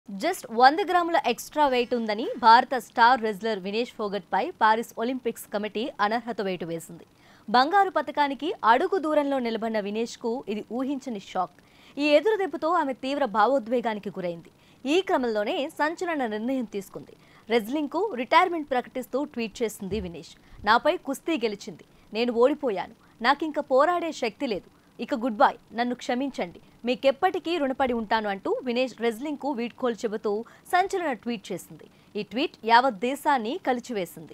Just 100 గ్రాముల extra weight ఉందని భారత స్టార్ రెజ్లర్ వినేష్ ఫోగట్ పై పారిస్ ఒలింపిక్స్ కమిటీ అనర్హత వేటు వేసింది. బంగారు పతకానికి అడుగు దూరంలో నిలబడిన వినేష్ కు ఇది ఊహించని షాక్. ఈ ఎదురుదెబ్బతో ఆమె తీవ్ర భావోద్వేగానికి గురైంది. ఈ క్రమంలోనే సంచలన నిర్ణయం తీసుకుంది. రెజ్లింగ్ కు రిటైర్మెంట్ ప్రకటిస్తూ ట్వీట్ చేసింది వినేష్. నాపై కుస్తీ గెలిచింది, నేను ఓడిపోయాను, నాకింక పోరాడే శక్తి లేదు, ఇక గుడ్ బై, నన్ను క్షమించండి, మీకెప్పటికీ రుణపడి ఉంటాను అంటూ వినేష్ రెజ్లింగ్ కు వీడ్కోలు చెబుతూ సంచలన ట్వీట్ చేసింది. ఈ ట్వీట్ యావత్ దేశాన్ని కలిచివేసింది.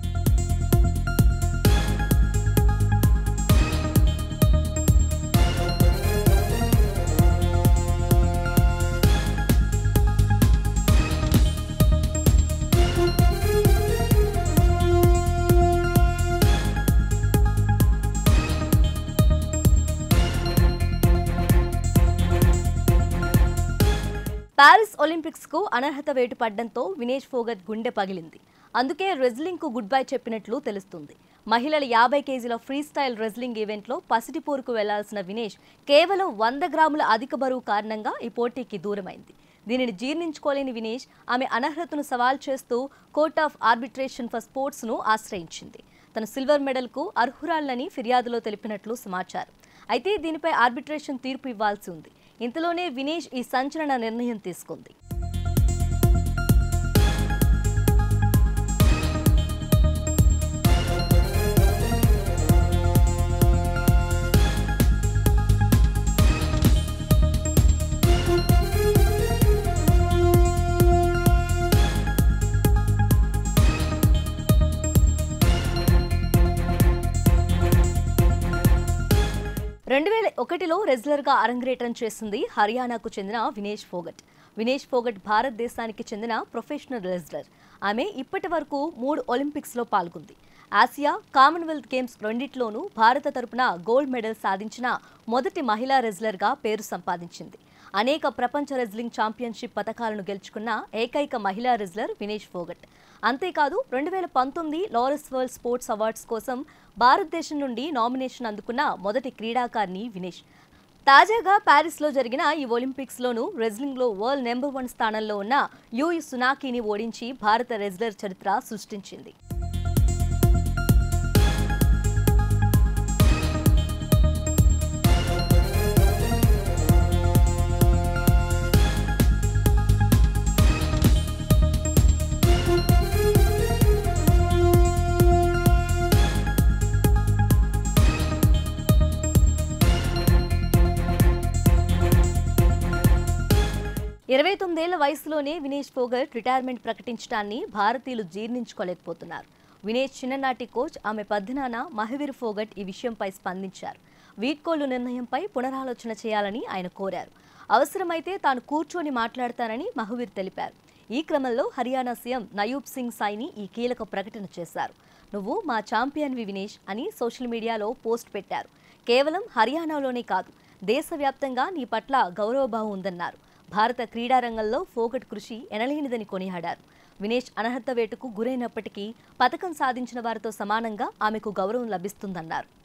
పారిస్ ఒలింపిక్స్ కు అనర్హత వేటు పడ్డంతో వినేష్ ఫోగట్ గుండె పగిలింది. అందుకే రెజ్లింగ్ కు గుడ్ బై చెప్పినట్లు తెలుస్తుంది. మహిళల 50 కేజీల ఫ్రీ స్టైల్ రెజ్లింగ్ ఈవెంట్ లో పసిటిపూరుకు వెళ్లాల్సిన వినేష్ కేవలం 100 గ్రాముల అధిక బరువు కారణంగా ఈ పోటీకి దూరమైంది. దీనిని జీర్ణించుకోలేని వినేష్ ఆమె అనర్హతను సవాల్ చేస్తూ Court of Arbitration for Sports ను ఆశ్రయించింది. తన సిల్వర్ మెడల్ కు అర్హురాలని ఫిర్యాదులో తెలిపినట్లు సమాచారం. అయితే దీనిపై ఆర్బిట్రేషన్ తీర్పు ఇవ్వాల్సి ఉంది. ఇంతలోనే వినేష్ ఈ సంచలన నిర్ణయం తీసుకుంది. లో రెజ్లర్గా అరంగేట్రం చేసింది హర్యానాకు చెందిన వినేష్ ఫోగట్. వినేష్ ఫోగట్ భారతదేశానికి చెందిన ప్రొఫెషనల్ రెజ్లర్. ఆమె ఇప్పటి వరకు 3 ఒలింపిక్స్లో పాల్గొంది. ఆసియా, కామన్వెల్త్ గేమ్స్ రెండిట్లోనూ భారత తరపున గోల్డ్ మెడల్ సాధించిన మొదటి మహిళా రెజ్లర్గా పేరు సంపాదించింది. అనేక ప్రపంచ రెజ్లింగ్ ఛాంపియన్షిప్ పతకాలను గెలుచుకున్న ఏకైక మహిళా రెజ్లర్ వినేష్ ఫోగట్. అంతేకాదు 2019 లారెస్ వరల్డ్ స్పోర్ట్స్ అవార్డ్స్ కోసం భారతదేశం నుండి నామినేషన్ అందుకున్న మొదటి క్రీడాకారిణి వినేష్. తాజాగా ప్యారిస్లో జరిగిన ఈ ఒలింపిక్స్లోనూ రెజ్లింగ్లో వరల్డ్ నెంబర్ 1 స్థానంలో ఉన్న యూయి సునాకీని ఓడించి భారత రెజ్లర్ చరిత్ర సృష్టించింది. ఇరవై 29 ఏళ్ల వయసులోనే వినేష్ ఫోగట్ రిటైర్మెంట్ ప్రకటించడాన్ని భారతీయులు జీర్ణించుకోలేకపోతున్నారు. వినేష్ చిన్ననాటి కోచ్ ఆమె పెద్దనాన్న మహవీర్ ఫోగట్ ఈ విషయంపై స్పందించారు. వీడ్కోలు నిర్ణయంపై పునరాలోచన చేయాలని ఆయన కోరారు. అవసరమైతే తాను కూర్చొని మాట్లాడతానని మహవీర్ తెలిపారు. ఈ క్రమంలో హర్యానా సీఎం నయూబ్ సింగ్ సాయిని ఈ కీలక ప్రకటన చేశారు. నువ్వు మా ఛాంపియన్వి వినేష్ అని సోషల్ మీడియాలో పోస్ట్ పెట్టారు. కేవలం హర్యానాలోనే కాదు, దేశవ్యాప్తంగా నీ పట్ల గౌరవభావం ఉందన్నారు. భారత క్రీడారంగంలో ఫోగట్ కృషి ఎనలేనిదని కొనియాడారు. వినేష్ అనర్హత వేటుకు గురైనప్పటికీ పతకం సాధించిన వారితో సమానంగా ఆమెకు గౌరవం లభిస్తుందన్నారు.